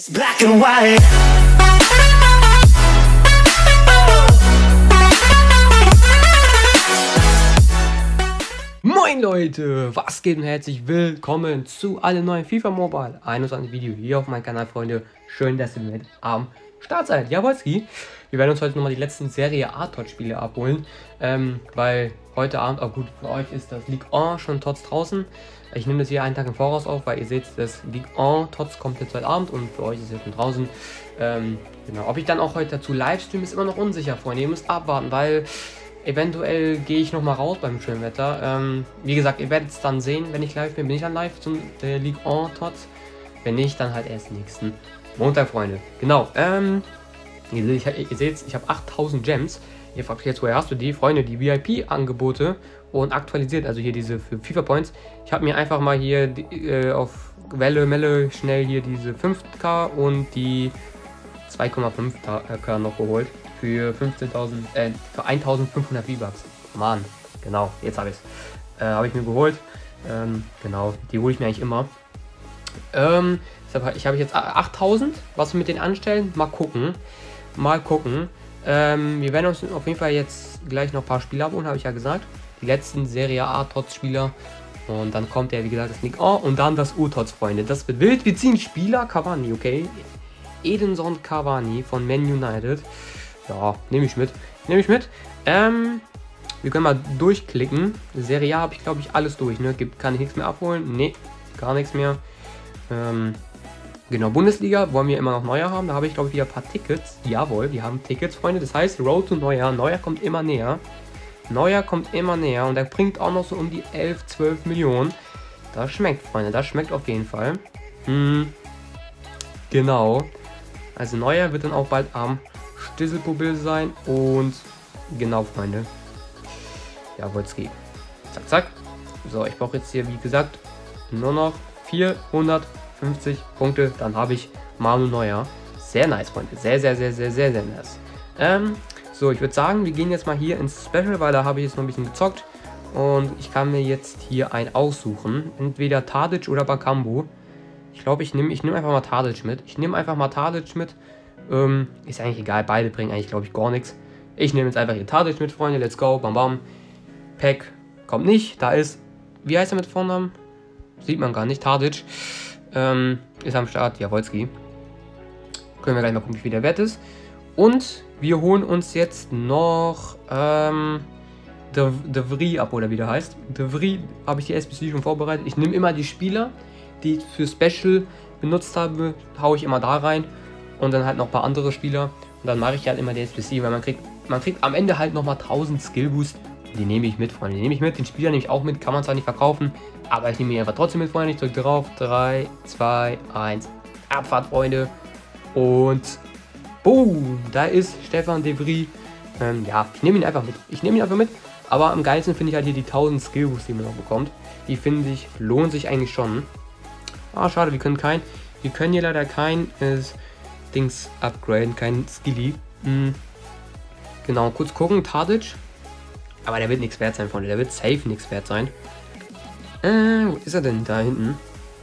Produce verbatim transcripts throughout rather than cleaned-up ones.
It's black and white. Moin Leute, was geht und herzlich willkommen zu einem neuen FIFA Mobile einundzwanzig Video hier auf meinem Kanal, Freunde. Schön, dass ihr mit am Start seid. Jawohlski. Wir werden uns heute nochmal die letzten Serie A-Tot-Spiele abholen, ähm, weil heute Abend, auch gut, für euch ist das Ligue eins schon Tots draußen. Ich nehme das hier einen Tag im Voraus auf, weil ihr seht, das Ligue eins Tots kommt jetzt heute Abend und für euch ist es jetzt schon draußen. Ähm, genau. Ob ich dann auch heute dazu Livestream, ist immer noch unsicher, Freunde. Ihr müsst abwarten, weil eventuell gehe ich noch mal raus beim schönen Wetter. Ähm, wie gesagt, ihr werdet es dann sehen, wenn ich live bin. Bin ich dann live zum äh, Ligue eins Tots? Wenn nicht, dann halt erst nächsten Montag, Freunde. Genau. Ähm, ihr, ich, ihr seht, ich habe achttausend Gems. Ihr fragt euch jetzt, woher hast du die? Freunde, die V I P-Angebote und aktualisiert, also hier diese für FIFA Points. Ich habe mir einfach mal hier die, äh, auf Welle, Melle schnell hier diese fünf K und die zwei Komma fünf K noch geholt. Für fünfzehntausend, äh, für eintausendfünfhundert V-Bucks. Mann, genau, jetzt habe ich es. Äh, habe ich mir geholt. Ähm, genau, die hole ich mir eigentlich immer. Ähm, ich habe jetzt achttausend. Was wir mit denen anstellen? Mal gucken. Mal gucken. Ähm, wir werden uns auf jeden Fall jetzt gleich noch ein paar Spieler abholen, habe ich ja gesagt. Die letzten Serie A-Tots-Spieler. Und dann kommt ja, wie gesagt, das Ligue eins und dann das U-Tots, Freunde. Das wird wild. Wir ziehen Spieler. Cavani, okay. Edinson Cavani von Man United. Ja, nehme ich mit. Nehme ich mit. Ähm, wir können mal durchklicken. Serie A habe ich, glaube ich, alles durch. Ne? Gibt, kann ich nichts mehr abholen? Nee, gar nichts mehr. Ähm, genau, Bundesliga wollen wir immer noch Neuer haben. Da habe ich, glaube ich, wieder ein paar Tickets. Jawohl, wir haben Tickets, Freunde. Das heißt, Road to Neuer. Neuer kommt immer näher. Neuer kommt immer näher. Und er bringt auch noch so um die elf, zwölf Millionen. Das schmeckt, Freunde. Das schmeckt auf jeden Fall. Hm, genau. Also Neuer wird dann auch bald am Stisselpubil sein und genau, Freunde. Ja, Wolski. Zack, zack. So, ich brauche jetzt hier, wie gesagt, nur noch vierhundertfünfzig Punkte. Dann habe ich Manu Neuer. Sehr nice, Freunde. Sehr, sehr, sehr, sehr, sehr, sehr nice. Ähm, so, ich würde sagen, wir gehen jetzt mal hier ins Special, weil da habe ich jetzt noch ein bisschen gezockt. Und ich kann mir jetzt hier einen aussuchen. Entweder Tadic oder Bakambu. Ich glaube, ich nehme ich nehm einfach mal Tadic mit. Ich nehme einfach mal Tadic mit. Ähm, ist eigentlich egal, beide bringen eigentlich, glaube ich, gar nichts. Ich nehme jetzt einfach hier Tadic mit, Freunde, let's go, bam bam. Pack kommt nicht, da ist, wie heißt er mit Vornamen? Sieht man gar nicht, Tadic. Ähm, ist am Start, Jawohlski. Können wir gleich mal gucken, wie viel der Wert ist. Und wir holen uns jetzt noch, ähm, De, De Vries ab, oder wie der heißt. De Vries habe ich die S B C schon vorbereitet. Ich nehme immer die Spieler, die ich für Special benutzt habe, haue ich immer da rein. Und dann halt noch ein paar andere Spieler. Und dann mache ich halt immer die S B C, weil man kriegt, man kriegt am Ende halt nochmal tausend Skill Boost. Die nehme ich mit, Freunde. Die nehme ich mit. Den Spieler nehme ich auch mit. Kann man zwar nicht verkaufen, aber ich nehme ihn einfach trotzdem mit, Freunde. Ich drücke drauf. drei, zwei, eins. Abfahrt, Freunde. Und boom. Da ist Stefan De Vries. Ähm, ja, ich nehme ihn einfach mit. Ich nehme ihn einfach mit. Aber am geilsten finde ich halt hier die tausend Skill Boost, die man noch bekommt. Die finde ich, lohnt sich eigentlich schon. Ah, schade, wir können kein. Wir können hier leider kein. Äh, Dings upgraden, kein Skilly. Mhm. Genau, kurz gucken, Tadic. Aber der wird nichts wert sein, Freunde. Der wird safe nichts wert sein. Äh, wo ist er denn? Da hinten.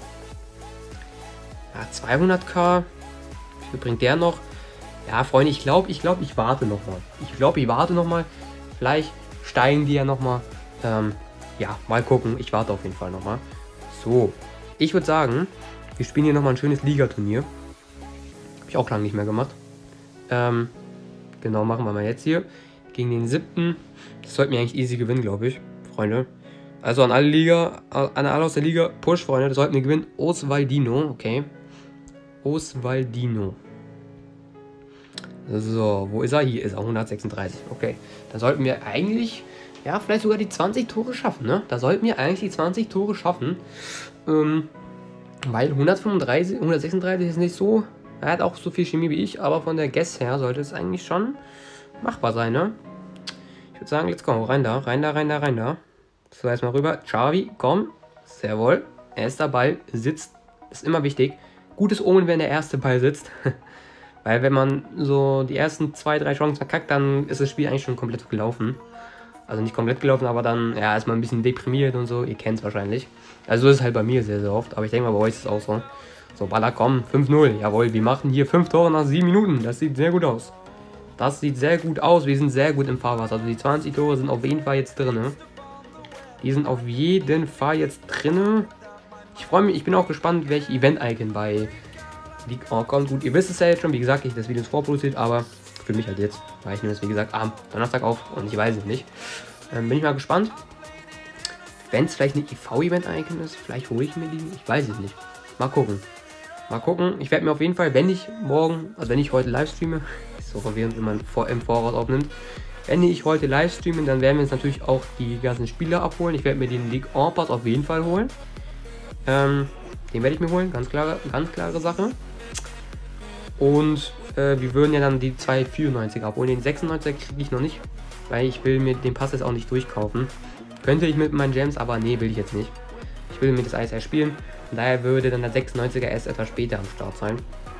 Ja, zweihundert K. Wie viel bringt der noch? Ja, Freunde, ich glaube, ich glaube, ich warte noch mal. Ich glaube, ich warte noch mal. Vielleicht steigen die ja noch mal. Ähm, ja, mal gucken. Ich warte auf jeden Fall noch mal. So, ich würde sagen, wir spielen hier noch mal ein schönes Ligaturnier. Habe ich auch lange nicht mehr gemacht. Ähm, genau, machen wir mal jetzt hier. Gegen den siebten. Das sollten wir eigentlich easy gewinnen, glaube ich. Freunde. Also an alle Liga, an alle aus der Liga. Push, Freunde. Das sollten wir gewinnen. Oswaldino. Okay. Oswaldino. So, wo ist er? Hier ist er. hundertsechsunddreißig. Okay. Da sollten wir eigentlich, ja, vielleicht sogar die zwanzig Tore schaffen, ne? Da sollten wir eigentlich die zwanzig Tore schaffen. Ähm, weil hundertfünfunddreißig, hundertsechsunddreißig ist nicht so. Er hat auch so viel Chemie wie ich, aber von der Guess her sollte es eigentlich schon machbar sein, ne? Ich würde sagen, let's go. Rein da, rein da, rein da, rein da. So, erstmal rüber. Xavi, komm. Sehr wohl. Erster Ball sitzt. Ist immer wichtig. Gutes Omen, wenn der erste Ball sitzt. Weil wenn man so die ersten zwei, drei Chancen verkackt, dann ist das Spiel eigentlich schon komplett gelaufen. Also nicht komplett gelaufen, aber dann ja, ist man ein bisschen deprimiert und so. Ihr kennt es wahrscheinlich. Also so ist es halt bei mir sehr, sehr oft. Aber ich denke mal, bei euch ist es auch so. So, Baller, komm. fünf null. Jawohl, wir machen hier fünf Tore nach sieben Minuten. Das sieht sehr gut aus. Das sieht sehr gut aus. Wir sind sehr gut im Fahrwasser. Also die zwanzig Tore sind auf jeden Fall jetzt drin. Die sind auf jeden Fall jetzt drin. Ich freue mich. Ich bin auch gespannt, welche Event-Icon bei League oh, kommt. Gut, ihr wisst es ja jetzt schon. Wie gesagt, ich das Video ist vorproduziert, aber für mich halt jetzt. Weil ich nehme es, wie gesagt, am Donnerstag auf und ich weiß es nicht. Ähm, bin ich mal gespannt. Wenn es vielleicht ein I V-Event-Icon ist, vielleicht hole ich mir die. Ich weiß es nicht. Mal gucken. Mal gucken. Ich werde mir auf jeden Fall, wenn ich morgen, also wenn ich heute live streame, ist so verwirrend, wenn man vor, im Voraus aufnimmt. Wenn ich heute live streame, dann werden wir uns natürlich auch die ganzen Spieler abholen. Ich werde mir den League en Pass auf jeden Fall holen. Ähm, den werde ich mir holen, ganz klare, ganz klare Sache. Und äh, wir würden ja dann die zwei vierundneunziger abholen. Den sechsundneunziger kriege ich noch nicht, weil ich will mir den Pass jetzt auch nicht durchkaufen. Könnte ich mit meinen Gems, aber nee, will ich jetzt nicht. Ich will mir das alles erspielen. Von daher würde dann der sechsundneunziger erst etwas später am Start sein.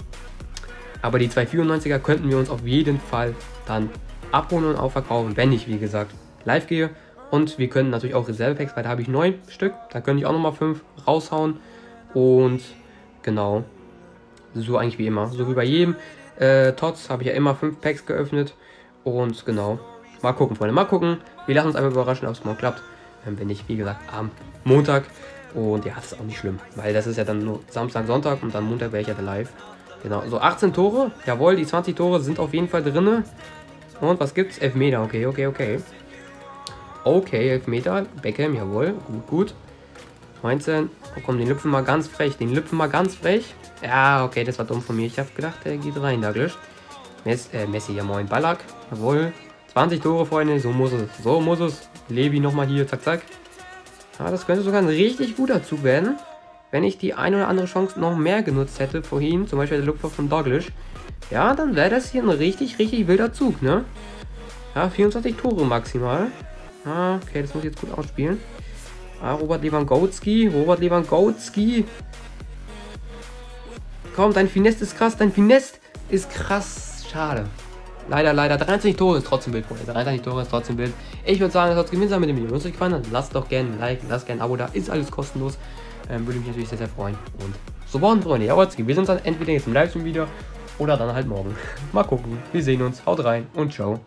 Aber die zwei vierundneunziger könnten wir uns auf jeden Fall dann abholen und auch verkaufen, wenn ich, wie gesagt, live gehe. Und wir können natürlich auch Reserve-Packs, weil da habe ich neun Stück. Da könnte ich auch nochmal fünf raushauen. Und genau, so eigentlich wie immer. So wie bei jedem äh, T O T S habe ich ja immer fünf Packs geöffnet. Und genau, mal gucken, Freunde, mal gucken. Wir lassen uns einfach überraschen, ob es mal klappt. Ähm, wenn nicht, wie gesagt, am Montag. Und ja, das ist auch nicht schlimm, weil das ist ja dann nur Samstag, Sonntag und dann Montag wäre ich ja dann live. Genau, so achtzehn Tore. Jawohl, die zwanzig Tore sind auf jeden Fall drin. Und was gibt's? Elfmeter, okay, okay, okay. Okay, Elfmeter. Beckham, jawohl, gut, gut. neunzehn. Oh komm, den Lüpfen mal ganz frech. Den Lüpfen mal ganz frech. Ja, okay, das war dumm von mir. Ich habe gedacht, der geht rein, Douglas. Mess, äh, Messi, ja moin. Ballack, jawohl. zwanzig Tore, Freunde, so muss es. So muss es. Levi nochmal hier, zack, zack. Ja, das könnte sogar ein richtig guter Zug werden, wenn ich die eine oder andere Chance noch mehr genutzt hätte vorhin, zum Beispiel der Lupfer von Douglas. Ja, dann wäre das hier ein richtig, richtig wilder Zug, ne? Ja, vierundzwanzig Tore maximal. Ah, okay, das muss ich jetzt gut ausspielen. Ah, Robert Lewandowski, Robert Lewandowski. Komm, dein Finesse ist krass, dein Finesse ist krass. Schade. Leider, leider. dreiundzwanzig Tore ist trotzdem Bild, Freunde. dreiundzwanzig Tore ist trotzdem Bild. Ich würde sagen, das hat gewinnt sein mit dem Video. Wenn es euch gefallen hat, lasst doch gerne ein Like, lasst gerne ein Abo da. Ist alles kostenlos. Ähm, würde mich natürlich sehr, sehr freuen. Und so wollen, Freunde. Ja, wir sehen uns dann entweder jetzt im Livestream wieder oder dann halt morgen. Mal gucken. Wir sehen uns. Haut rein und ciao.